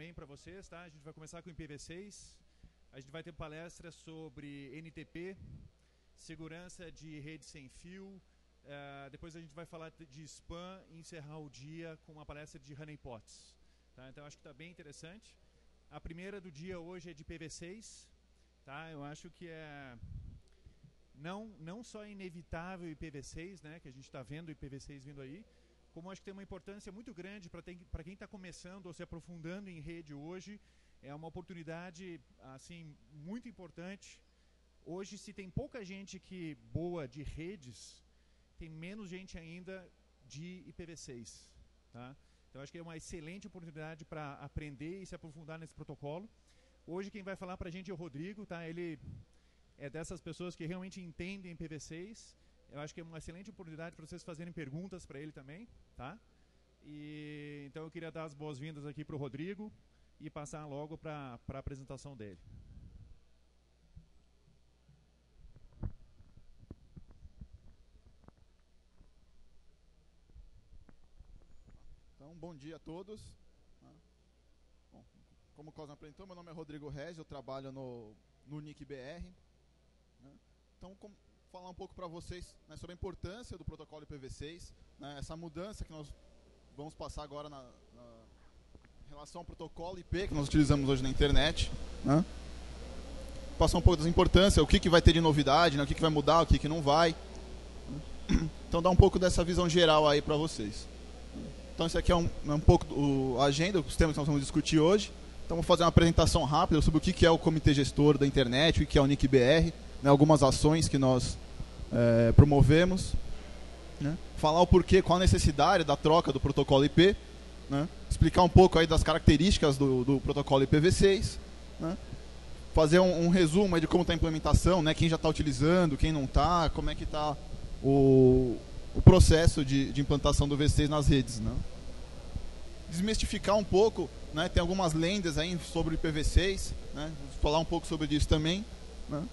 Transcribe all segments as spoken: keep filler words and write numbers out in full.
também para vocês, tá? A gente vai começar com o I P v seis. A gente vai ter palestra sobre N T P, segurança de rede sem fio. Uh, depois a gente vai falar de spam e encerrar o dia com uma palestra de honeypots. Tá? Então acho que está bem interessante. A primeira do dia hoje é de I P v seis. Tá? Eu acho que é não, não só inevitável o I P v seis, né, que a gente está vendo o I P v seis vindo aí, como acho que tem uma importância muito grande para quem está começando ou se aprofundando em rede hoje. É uma oportunidade assim, muito importante. Hoje, se tem pouca gente que boa de redes, tem menos gente ainda de I P v seis. Tá? Então, acho que é uma excelente oportunidade para aprender e se aprofundar nesse protocolo. Hoje, quem vai falar para a gente é o Rodrigo. Tá? Ele é dessas pessoas que realmente entendem I P v seis. Eu acho que é uma excelente oportunidade para vocês fazerem perguntas para ele também. Tá? E, então, eu queria dar as boas-vindas aqui para o Rodrigo e passar logo para a apresentação dele. Então, bom dia a todos. Bom, como o Cosme apresentou, meu nome é Rodrigo Rez, eu trabalho no, no N I C B R. Então, com, falar um pouco para vocês, né, sobre a importância do protocolo I P v seis, né, essa mudança que nós vamos passar agora na, na em relação ao protocolo I P que nós utilizamos hoje na internet. Né? Passar um pouco das importâncias, o que, que vai ter de novidade, né, o que, que vai mudar, o que, que não vai. Então, dar um pouco dessa visão geral aí para vocês. Então, esse aqui é um, é um pouco o, a agenda, os temas que nós vamos discutir hoje. Então, vou fazer uma apresentação rápida sobre o que, que é o Comitê Gestor da Internet, o que é o N I C B R, né, algumas ações que nós é, promovemos. Né? Falar o porquê, qual a necessidade da troca do protocolo I P. Né? Explicar um pouco aí das características do, do protocolo I P v seis. Né? Fazer um, um resumo aí de como está a implementação, né? Quem já está utilizando, quem não está, como é que está o, o processo de, de implantação do V seis nas redes. Né? Desmistificar um pouco, né? Tem algumas lendas aí sobre o I P v seis, né? Vou falar um pouco sobre isso também. Né?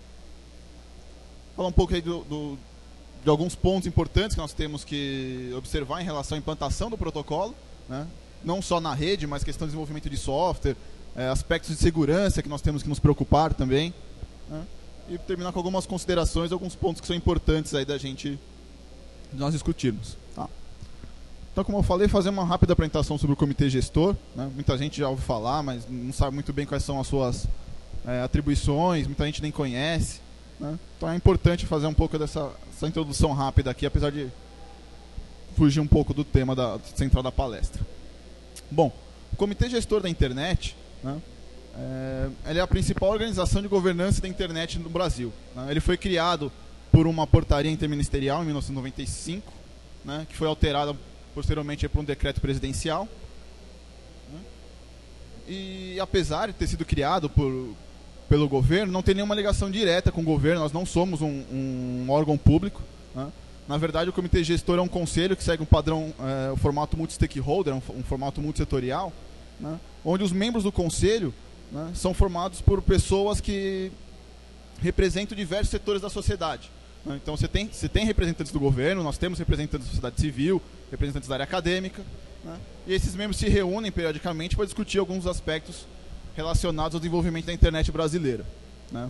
Falar um pouco aí do, do, de alguns pontos importantes que nós temos que observar em relação à implantação do protocolo. Né? Não só na rede, mas questão de desenvolvimento de software, é, aspectos de segurança que nós temos que nos preocupar também. Né? E terminar com algumas considerações, alguns pontos que são importantes aí da gente, de nós discutirmos. Tá? Então, como eu falei, fazer uma rápida apresentação sobre o Comitê Gestor. Né? Muita gente já ouve falar, mas não sabe muito bem quais são as suas é, atribuições, muita gente nem conhece. Né? Então é importante fazer um pouco dessa essa introdução rápida aqui, apesar de fugir um pouco do tema da, central da palestra. Bom, o Comitê Gestor da Internet, né, é, ele é a principal organização de governança da internet no Brasil. Né? Ele foi criado por uma portaria interministerial em mil novecentos e noventa e cinco, né, que foi alterada posteriormente por um decreto presidencial. Né? E apesar de ter sido criado por, pelo governo, não tem nenhuma ligação direta com o governo, nós não somos um, um órgão público. Né? Na verdade, o Comitê Gestor é um conselho que segue um padrão, é, o formato multi-stakeholder, um, um formato multissetorial, né, onde os membros do conselho, né, são formados por pessoas que representam diversos setores da sociedade. Né? Então, você tem, você tem representantes do governo, nós temos representantes da sociedade civil, representantes da área acadêmica, né, e esses membros se reúnem periodicamente para discutir alguns aspectos relacionados ao desenvolvimento da internet brasileira. Né?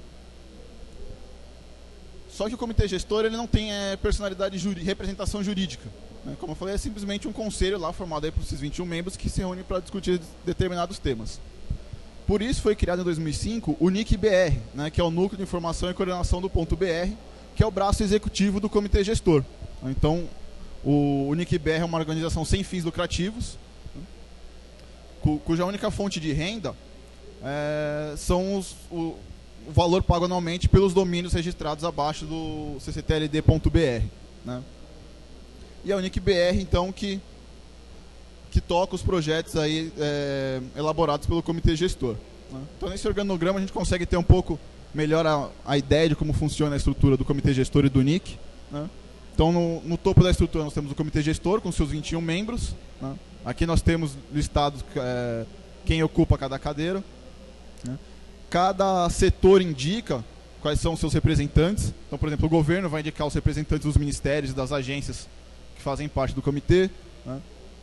Só que o Comitê Gestor ele não tem é, personalidade juri, representação jurídica. Né? Como eu falei, é simplesmente um conselho lá formado aí por esses vinte e um membros que se reúnem para discutir determinados temas. Por isso foi criado em dois mil e cinco o N I C B R, né, que é o Núcleo de Informação e Coordenação do ponto B R, que é o braço executivo do Comitê Gestor. Então, o, o N I C B R é uma organização sem fins lucrativos, né, cu, cuja única fonte de renda é, são os... O, o valor pago anualmente pelos domínios registrados abaixo do c c t l d ponto b r. Né? E é o N I C B R, então, que, que toca os projetos aí, é, elaborados pelo Comitê Gestor. Né? Então, nesse organograma, a gente consegue ter um pouco melhor a, a ideia de como funciona a estrutura do Comitê Gestor e do N I C. Né? Então, no, no topo da estrutura, nós temos o Comitê Gestor, com seus vinte e um membros. Né? Aqui nós temos listados é, quem ocupa cada cadeira. Né? Cada setor indica quais são os seus representantes. Então, por exemplo, o governo vai indicar os representantes dos ministérios e das agências que fazem parte do comitê. Né?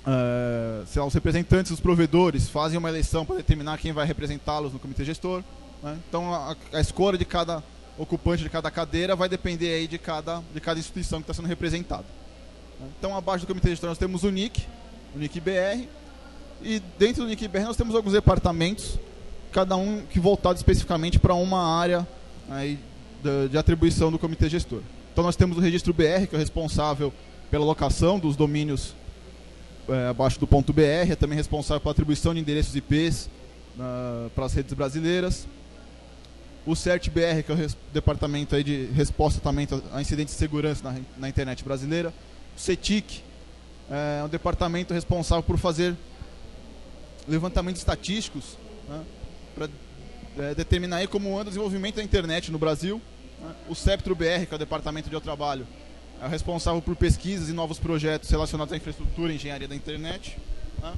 uh, sei lá, os representantes dos provedores fazem uma eleição para determinar quem vai representá-los no comitê gestor, né? Então a, a escolha de cada ocupante de cada cadeira vai depender aí de cada, de cada instituição que está sendo representada. Então, abaixo do comitê gestor nós temos o N I C, o N I C B R, e dentro do N I C B R nós temos alguns departamentos, cada um que voltado especificamente para uma área aí de, de atribuição do comitê gestor. Então, nós temos o registro B R, que é o responsável pela locação dos domínios é, abaixo do ponto .br, é também responsável pela atribuição de endereços I Ps uh, para as redes brasileiras. O CERT-B R, que é o departamento aí de resposta também a incidentes de segurança na, na internet brasileira. O CETIC é um departamento responsável por fazer levantamentos estatísticos, né, para é, determinar aí como anda o desenvolvimento da internet no Brasil. Né. O CEPTRO-B R, que é o departamento de eu trabalho, é o responsável por pesquisas e novos projetos relacionados à infraestrutura e engenharia da internet. Né.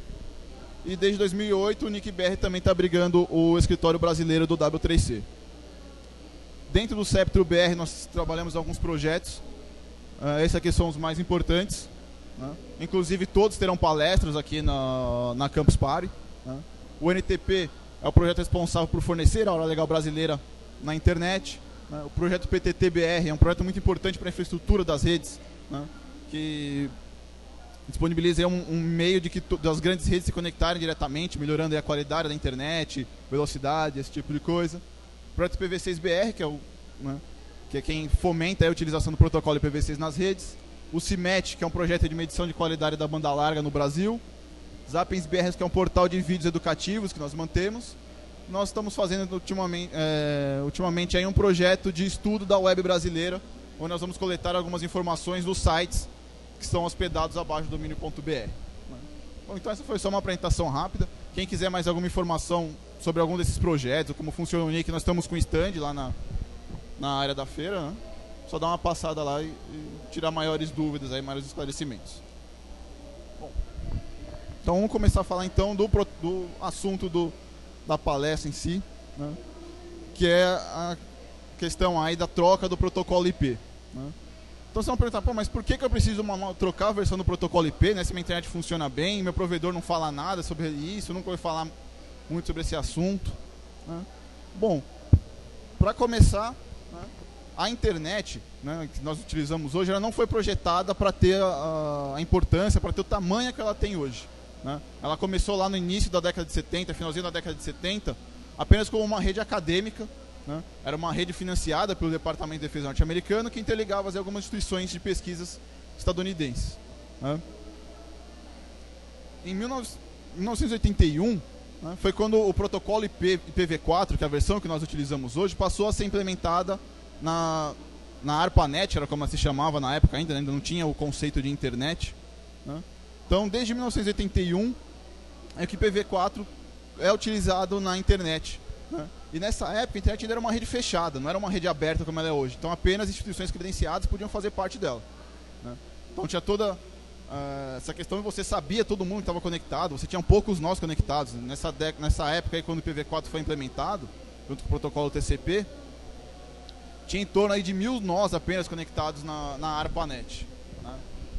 E desde dois mil e oito o N I C B R também está abrigando o escritório brasileiro do W três C. Dentro do CEPTRO-B R nós trabalhamos alguns projetos. Uh, esses aqui são os mais importantes, né? Inclusive todos terão palestras aqui na, na Campus Party, né? O N T P é o projeto responsável por fornecer a hora legal brasileira na internet, né? O projeto P T T B R é um projeto muito importante para a infraestrutura das redes, né? Que disponibiliza um, um meio de que das grandes redes se conectarem diretamente, melhorando aí a qualidade da internet, velocidade, esse tipo de coisa. O projeto I P v seis B R, que é o... né, que é quem fomenta a utilização do protocolo I P v seis nas redes. O CIMET, que é um projeto de medição de qualidade da banda larga no Brasil. Zappens B R, que é um portal de vídeos educativos que nós mantemos. Nós estamos fazendo ultimamente, é, ultimamente aí um projeto de estudo da web brasileira, onde nós vamos coletar algumas informações dos sites que estão hospedados abaixo do domínio ponto .br. Bom, então essa foi só uma apresentação rápida. Quem quiser mais alguma informação sobre algum desses projetos, ou como funciona o N I C, nós estamos com o stand lá na... na área da feira, né? Só dar uma passada lá e, e tirar maiores dúvidas, aí, maiores esclarecimentos. Bom, então vamos começar a falar então do, do assunto do, da palestra em si, né? Que é a questão aí da troca do protocolo I P. Né? Então vocês vão perguntar, pô, mas por que, que eu preciso uma, trocar a versão do protocolo I P, né? Se minha internet funciona bem, meu provedor não fala nada sobre isso, eu nunca ouvi falar muito sobre esse assunto. Né? Bom, para começar, a internet, né, que nós utilizamos hoje, ela não foi projetada para ter a, a importância, para ter o tamanho que ela tem hoje. Né? Ela começou lá no início da década de setenta, finalzinho da década de setenta, apenas como uma rede acadêmica. Né? Era uma rede financiada pelo Departamento de Defesa norte-americano que interligava as algumas instituições de pesquisas estadunidenses. Né? Em mil novecentos e oitenta e um, né, foi quando o protocolo I P v quatro, que é a versão que nós utilizamos hoje, passou a ser implementada na, na ARPANET, era como ela se chamava na época ainda, né? Ainda não tinha o conceito de internet. Né? Então, desde mil novecentos e oitenta e um, é que I P v quatro é utilizado na internet. Né? E nessa época, a internet ainda era uma rede fechada, não era uma rede aberta como ela é hoje. Então, apenas instituições credenciadas podiam fazer parte dela. Né? Então, tinha toda uh, essa questão de você sabia todo mundo que estava conectado, você tinha poucos nós conectados. Nessa, nessa época, aí, quando o I P v quatro foi implementado, junto com o protocolo T C P, tinha em torno aí de mil nós apenas conectados na, na ARPANET. Né?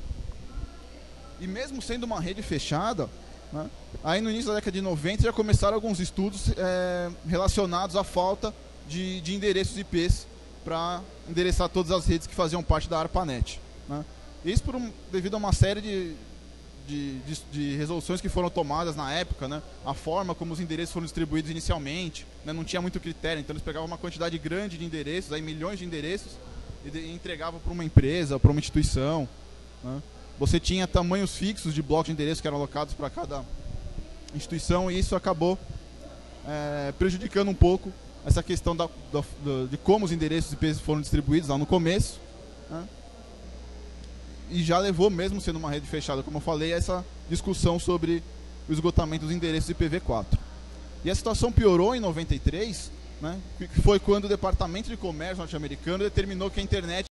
E mesmo sendo uma rede fechada, né, aí no início da década de noventa já começaram alguns estudos é, relacionados à falta de, de endereços I Ps para endereçar todas as redes que faziam parte da ARPANET. Né? Isso por um, devido a uma série de, de, de, de resoluções que foram tomadas na época, né? A forma como os endereços foram distribuídos inicialmente, né? Não tinha muito critério, então eles pegavam uma quantidade grande de endereços, aí milhões de endereços, e, de, e entregavam para uma empresa, para uma instituição. Né? Você tinha tamanhos fixos de blocos de endereços que eram alocados para cada instituição, e isso acabou é, prejudicando um pouco essa questão da, da, da, de como os endereços I Ps foram distribuídos lá no começo. Né? E já levou, mesmo sendo uma rede fechada, como eu falei, a essa discussão sobre o esgotamento dos endereços I P v quatro. E a situação piorou em noventa e três, né, que foi quando o Departamento de Comércio norte-americano determinou que a internet